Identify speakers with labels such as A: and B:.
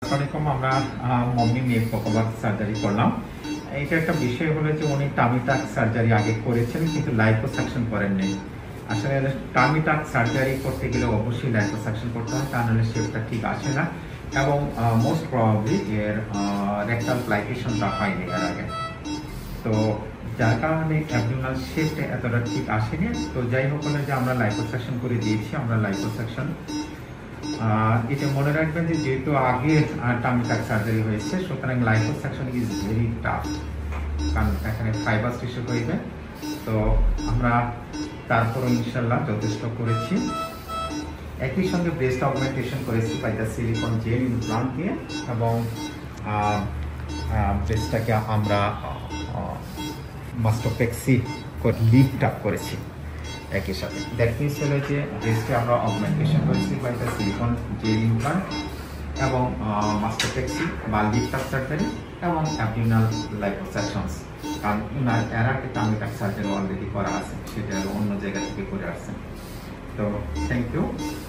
A: আসসালামু আলাইকুম। আমরা মম্মি মেয়ে ফোকোবাক সার্জারি করলাম। এটা একটা বিষয় হলো যে উনি টামি টাক সার্জারি আগে করেছেন কিন্তু লাইপোসাকশন করেননি। আসলে টামি টাক সার্জারি করতে গেলে অবশ্যই লাইপোসাকশন করতে হয়, তা নাহলে শেপটা ঠিক আসে না এবং মোস্ট প্রবাবলি এর রেকটাল প্লাইকেশনটা হয়নি এর আগে। তো যার কারণে অ্যাবডোমিনাল শেপটা এতটা ঠিক আসেনি। তো যাই হোক যে আমরা লাইপোসাকশন করে দিয়েছি। আমরা লাইপোসাকশন এটা মনে রাখবেন যে যেহেতু আগে টামি টাক সার্জারি হয়েছে, সুতরাং লাইপোসাকশন ইজ ভেরি টাফ, কারণ এখানে ফাইবার টিস্যু হইবে। তো আমরা তারপরও ইনশাল্লাহ যথেষ্ট করেছি। একই সঙ্গে ব্রেস্ট অগমেন্টেশন করেছি by the silicone gel implant দিয়ে, এবং ব্রেস্টটাকে আমরা মাস্টোপেক্সি লিফট আপ করেছি একই সাথে। দ্যাট মিনস হলো যে ব্রেস্টে আমরা অগমেন্টেশন করেছি by the silicone gel implant এবং মাস্টোপেক্সি বা লিফট আপ সার্জারি এবং অ্যাবডোমিনাল লাইপোসাকশনস। কারণ এর আগে টামি টাক সার্জারি অলরেডি করা আছে, সেটা অন্য জায়গা থেকে করে আসছেন। তো থ্যাংক ইউ।